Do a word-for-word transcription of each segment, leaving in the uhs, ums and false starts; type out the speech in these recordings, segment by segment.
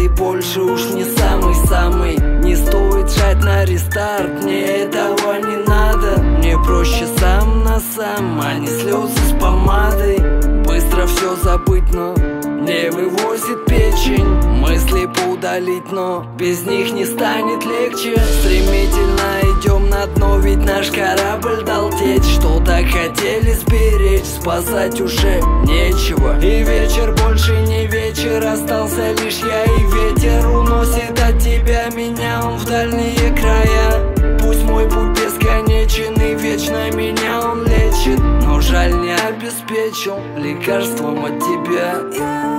ты больше уж не самый-самый. Не стоит жать на рестарт, мне этого не надо. Мне проще сам на сам, а не слезы с помадой. Быстро все забыть, но не вывозит печень. Мысли поудалить, но без них не станет легче. Стремительно идем на дно, ведь наш корабль дал течь. Что так хотели сберечь, спасать уже нечего. И вечер больше не вечер, остался лишь я и ветер. Уносит от тебя меня он в дальние края. Пусть мой путь бесконечен и вечно меня он лечит, но жаль не обеспечил лекарством от тебя.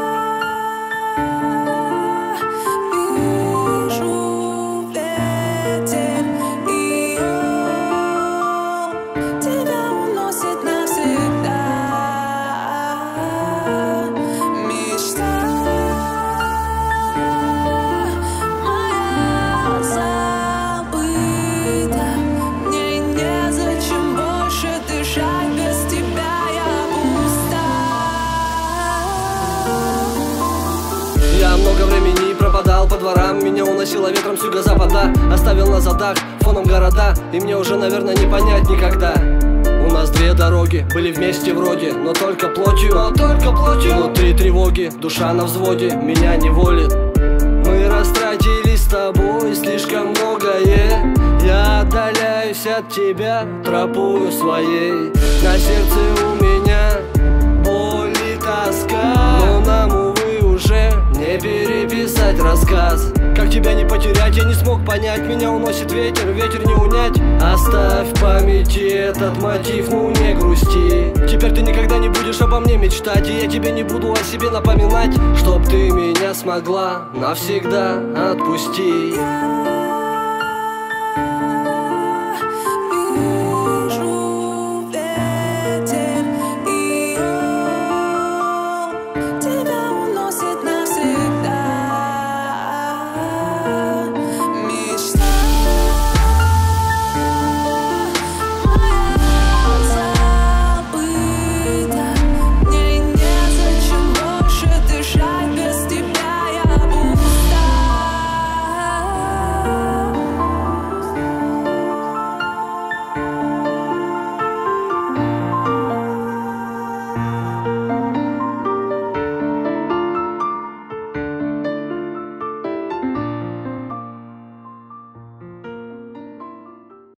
Я много времени пропадал по дворам, меня уносило ветром с юго-запада. Оставил на задах фоном города, и мне уже, наверное, не понять никогда. У нас две дороги, были вместе вроде, но только плотью, но только плотью. Внутри тревоги, душа на взводе, меня не волит. Мы растратили с тобой слишком многое. Я отдаляюсь от тебя тропою своей. На сердце у меня боль и тоска, но нам, увы, уже не переписать рассказ. Как тебя не потерять, я не смог понять. Меня уносит ветер, ветер не унять. Оставь в памяти этот мотив, ну не грусти. Теперь ты никогда не будешь обо мне мечтать, и я тебе не буду о себе напоминать, чтоб ты меня смогла навсегда отпустить.